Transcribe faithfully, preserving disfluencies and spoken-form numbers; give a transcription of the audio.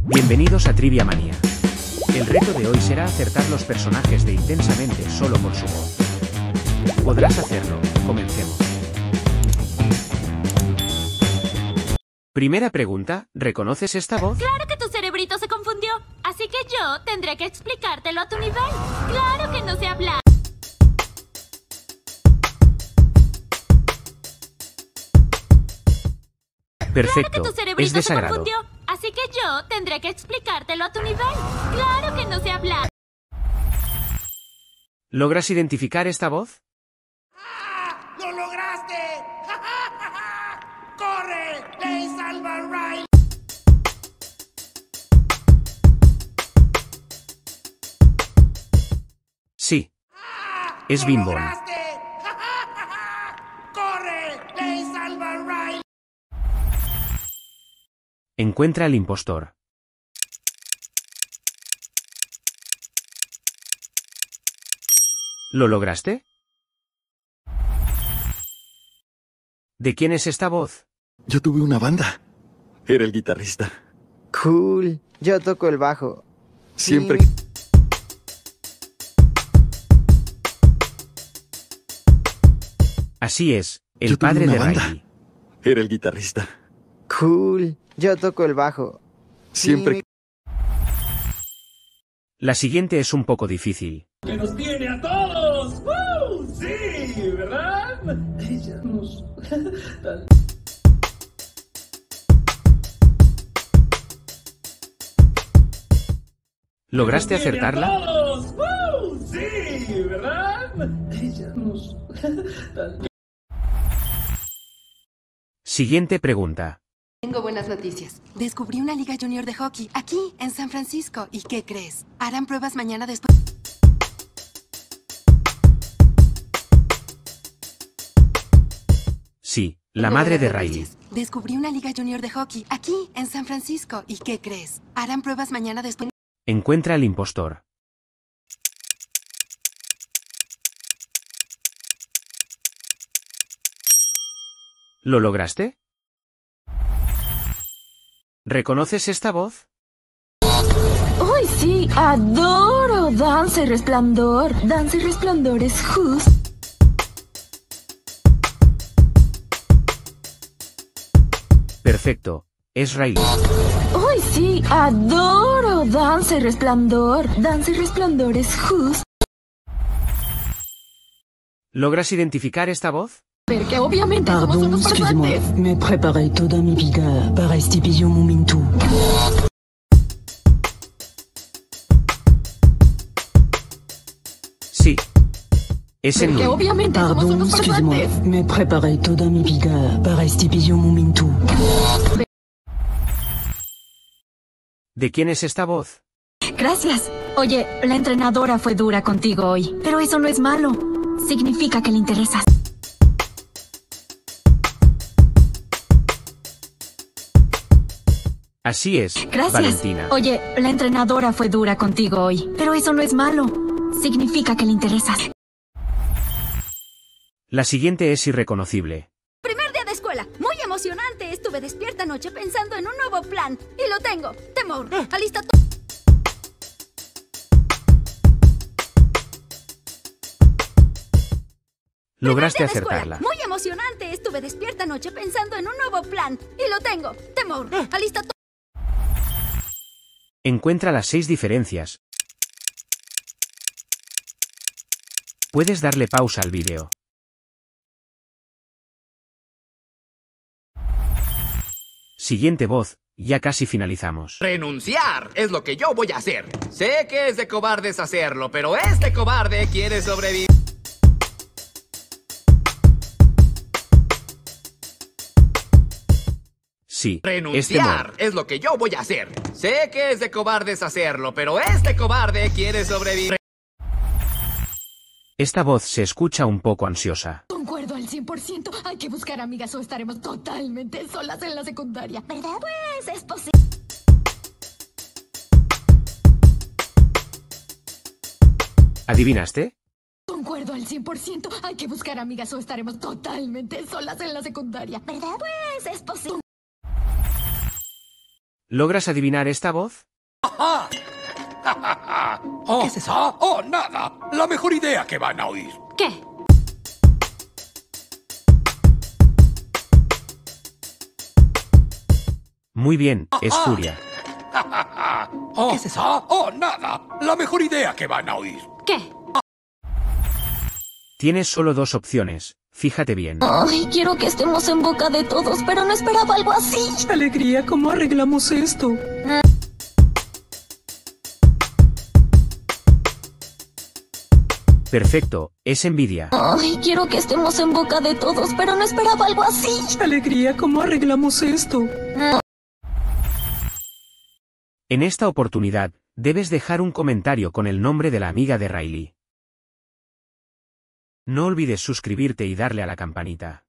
Bienvenidos a Trivia Manía. El reto de hoy será acertar los personajes de Intensamente solo por su voz. Podrás hacerlo, comencemos. Primera pregunta, ¿reconoces esta voz? Claro que tu cerebrito se confundió, así que yo tendré que explicártelo a tu nivel. Claro que no sé hablar. Perfecto, Claro que tu cerebrito es de se sagrado. confundió, así que yo tendré que explicártelo a tu nivel. Claro que no sé hablar. ¿Logras identificar esta voz? ¡Ah! ¡Lo lograste! ¡Ja, ja, ja, ja! ¡Corre! ¡Ley salva Riley! Sí, ¡Ah! es ¡Lo Bing-Bong. lograste! ¡Ja, ja, ja, ja! ¡Corre! ¡Ley salva Riley! Encuentra al impostor. ¿Lo lograste? ¿De quién es esta voz? Yo tuve una banda. Era el guitarrista. Cool. Yo toco el bajo. Siempre... Sí. Así es, el Yo tuve padre una de banda. Riley. Era el guitarrista. Cool. Yo toco el bajo. Siempre... Sí. La siguiente es un poco difícil. ¡Que nos tiene a todos! ¡Uh! ¡Sí! ¿Verdad? Ella nos... ¿Lograste ¡Nos tiene a acertarla? todos! ¡Uh! ¡Sí! ¿Verdad? Ella nos... Siguiente pregunta. Tengo buenas noticias. Descubrí una liga junior de hockey aquí, en San Francisco. ¿Y qué crees? Harán pruebas mañana después. Sí, la Tengo madre de buenas Riley. noticias. Descubrí una liga junior de hockey aquí, en San Francisco. ¿Y qué crees? Harán pruebas mañana después. Encuentra al impostor. ¿Lo lograste? ¿Reconoces esta voz? ¡Ay, sí! ¡Adoro! Danza y Resplandor. Danza y Resplandor es justo. Perfecto, es Riley. ¡Ay, sí! ¡Adoro! Danza y Resplandor. Danza y Resplandor es justo. ¿Logras identificar esta voz? Porque obviamente somos Pardon, unos excuse-moi, farsantes. me preparé toda mi vida para este bello momento. Sí, es en Porque Louis. obviamente somos Pardon, unos excuse-moi, farsantes. me preparé toda mi vida para este bello momento. ¿De quién es esta voz? Gracias. Oye, la entrenadora fue dura contigo hoy, pero eso no es malo. Significa que le interesas. Así es, Gracias. Valentina. Oye, la entrenadora fue dura contigo hoy, pero eso no es malo. Significa que le interesas. La siguiente es irreconocible. Primer día de escuela, muy emocionante. Estuve despierta anoche pensando en un nuevo plan. Y lo tengo. Temor, alista tu... ¿Lograste Primer día de escuela, acertarla? muy emocionante. Estuve despierta anoche pensando en un nuevo plan. Y lo tengo. Temor, alista tu... Encuentra las seis diferencias. Puedes darle pausa al vídeo. Siguiente voz, ya casi finalizamos. Renunciar es lo que yo voy a hacer. Sé que es de cobardes hacerlo, pero este cobarde quiere sobrevivir. Sí, este Renunciar mod. es lo que yo voy a hacer. Sé que es de cobardes hacerlo, pero este cobarde quiere sobrevivir. Esta voz se escucha un poco ansiosa. Concuerdo al cien por ciento. Hay que buscar amigas o estaremos totalmente solas en la secundaria. ¿Verdad? Pues es posible. ¿Adivinaste? Concuerdo al cien por ciento. Hay que buscar amigas o estaremos totalmente solas en la secundaria. ¿Verdad? Pues es posible. ¿Logras adivinar esta voz? ¡Ajá! Oh, ¿qué es eso? ¡Oh, nada! La mejor idea que van a oír. ¿Qué? Muy bien, es Furia. Oh, ¿qué es eso? ¡Oh, nada! La mejor idea que van a oír. ¿Qué? Tienes solo dos opciones, fíjate bien. Ay, quiero que estemos en boca de todos, pero no esperaba algo así. Alegría, ¿cómo arreglamos esto? Perfecto, es envidia. Ay, quiero que estemos en boca de todos, pero no esperaba algo así. Alegría, ¿cómo arreglamos esto? En esta oportunidad, debes dejar un comentario con el nombre de la amiga de Riley. No olvides suscribirte y darle a la campanita.